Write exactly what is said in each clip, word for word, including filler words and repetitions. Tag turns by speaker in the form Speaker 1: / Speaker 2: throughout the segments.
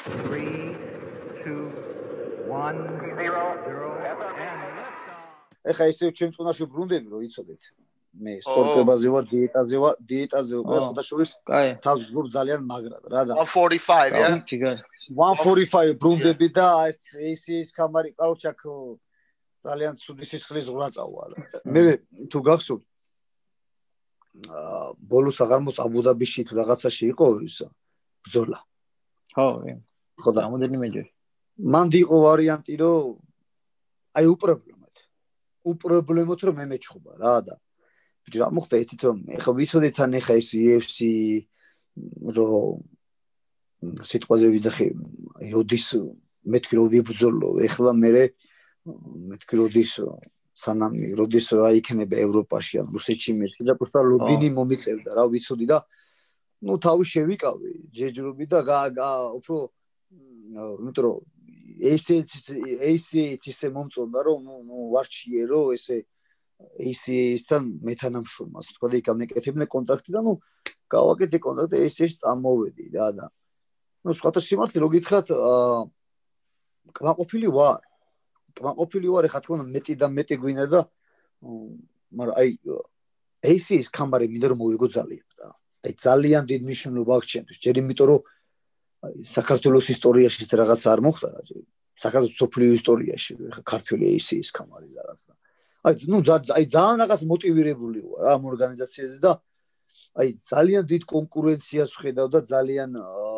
Speaker 1: three, two, one, zero, zero, and liftoff.
Speaker 2: ეხა ისევ ჩემ წონაში ბრუნდები რომ იცოდეთ. მე სპორტებაზე ვარ, დიეტაზე ვარ, დიეტაზე ვარ, სხვადასხვა თავს ვზრუნ ძალიან მაგრად რა და
Speaker 3: one forty-five, yeah?
Speaker 2: one forty-five ბრუნდები და A C A-ის კამარი, კაროჩაკ ძალიან ცუდი სისხლის ზღვრა წავა. მე თუ გახსოვთ აა ბოლოს აღარ მოს აბუ-დაბიში თუ რაღაცაში იყო ისა ბრძოლა.
Speaker 4: ხო,
Speaker 2: ხო და
Speaker 4: რამოდენიმეჯერ.
Speaker 2: მან იყო ვარიანტი რომ აი უპრობლემოდ. უპრობლემოდ რომ მე მეჩხუბა რა და ბიჭო რა მოხდა იცით რომ ეხა ვიცოდეთ თან ეხა ეს U F C რომ სიტყვაზე ვიძახი აი როდის მეთქი რომ ვიბრძოლო ეხლა მე მეთქი როდის სანამ როდის რა იქნება ევროპაში ან რუსეთში მეთქი და просто ლობინი მომიწევდა რა ვიცოდი და ну თავი შევიკავი ჯეჯრობი და უფრო იმიტომ რომ A C A-ს ისე მომწონდა რომ ნუ ვარჩიერო ესე A C A-სთან მეთანამშრომლს თქვა და იქ ამეკეთებდნენ კონტრაქტი და ნუ გავაკეთე კონტრაქტი A C A-ს წამოვედი რა და ნუ სხვათა სიმართლე რო გითხრათ კმაყოფილი ვარ კმაყოფილი ვარ ეხლა თქვა მეტი და მეტი გვინდა და მაგრამ აი A C A-ის კამბარი მინდა რომ მოვიგო ძალიან რა აი ძალიან დიდ მნიშვნელობა აქვს ჩემთვის ჯერ იმიტომ რომ აი საქართველოს ისტორიაში რაღაც არ მოხდა რა საქართველოს სოფლიო ისტორიაში ხა ქართული A C A-ის კამარი რაღაც და აი ნუ აი ძალიან რაღაც მოტივირებული ვარ რა ამ ორგანიზაციაზე და აი ძალიან დიდ კონკურენციას ვხედავ და ძალიან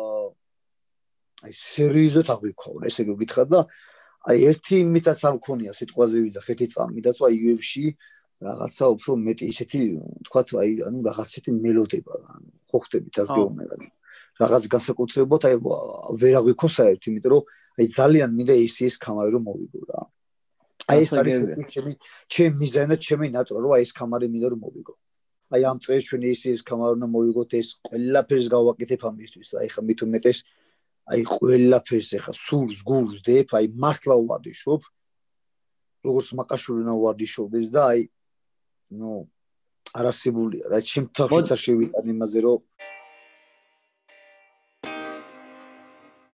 Speaker 2: აი სერიოზად აღვიქვა ესე გითხრათ და აი ერთი იმითაც არ მქონია სიტყვაზე ვიძახ ერთი წამიდაც აი U F C რაღაცა უფრო მეტი ისეთი თქვათ აი ანუ რაღაც ისეთი მელოდება ანუ ხო ხდებით ასე გეუბნება რაღაც განსაკუთრებულად აი ვერ აღვიქვა საერთოდ იმიტომ რომ აი ძალიან მინდა A C A-ის კამარი რომ მოვიგო რა აი ეს არის ჩემი ჩემი მიზანი ჩემი ნატურა რომ აი ეს კამარი მინდა რომ მოვიგო აი ამ წელს ჩვენ A C A-ის კამარი რომ მოვიგოთ ეს ყველაფერს გავაკეთებ ამისთვის აი ხა მით უმეტეს აი ყველაფერს ეხა სულს გულს დებ აი მართლა ვარდიშობ როგორც მაყაშვილმა ვარდიშობდეს და აი ნუ არასებულია რა ჩემ თავშიც შევიტან იმაზე რომ